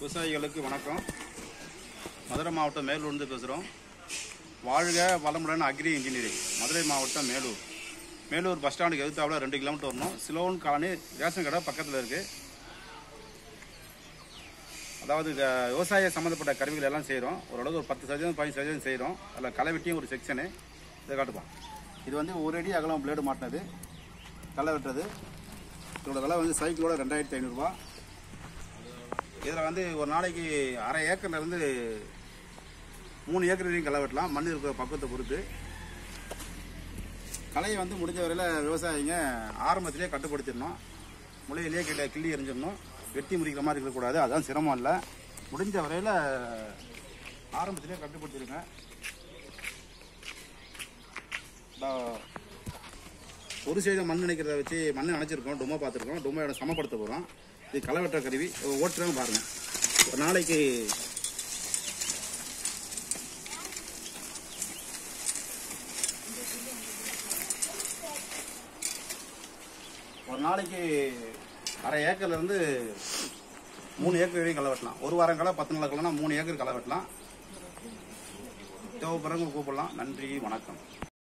விவசாயிகளுக்கு வணக்கம். மதுரை மாவட்டம் மேலூர்ந்து பேசுகிறோம். வாழ்க வளமுடன் அக்ரி இன்ஜினியரிங். மதுரை மாவட்டம் மேலூர் பஸ் ஸ்டாண்டுக்கு எதிர்த்தாப்புல 2 கிலோமீட்டர் வரணும். சிலோன் காலனி ரேஷன் கடை பக்கத்தில் இருக்குது. அதாவது விவசாய சம்மந்தப்பட்ட கருவிகள் எல்லாம் செய்கிறோம். ஓரளவு ஒரு 10% 15% செய்கிறோம். அதில் களை வெட்டியும் ஒரு செக்ஷனு இதை காட்டுப்போம். இது வந்து 1 அடி அகலம் பிளேடு மாட்டினது, களை வெட்டுறது. இதோட விலை வந்து சைக்கிளோட 2500 ரூபா. இதில் வந்து ஒரு நாளைக்கு அரை ஏக்கர்லேருந்து 3 ஏக்கர் வரைக்கும் களை வெட்டலாம், மண் இருக்கிற பக்குவத்தை பொறுத்து. களையை வந்து முடிஞ்ச வரையில் விவசாயிங்க ஆரம்பத்திலே கட்டுப்படுத்திடணும். முளையிலே கிள்ளி எரிஞ்சிடணும். வெட்டி முடிக்கிற மாதிரி இருக்கக்கூடாது. அதுதான் சிரமம் இல்லை. முடிஞ்ச வரையில் ஆரம்பத்திலே கட்டுப்படுத்திடுங்க. ஒரு சைடு மண் நினைக்கிறத வச்சு மண் நினைச்சிருக்கோம், டொம்மை பார்த்துருக்கோம். டொம்மையோட சமப்படுத்த போகிறோம். இது களை வெட்டுற கருவி. ஓட்டுறவங்க பாருங்கள். ஒரு நாளைக்கு அரை ஏக்கர்லேருந்து 3 ஏக்கர் வரைக்கும் களை வெட்டலாம். ஒரு வாரம் களை 10 நாள் களைனா 3 ஏக்கர் களை வெட்டலாம். தேவைப்படுறவங்க கூப்பிடலாம். நன்றி, வணக்கம்.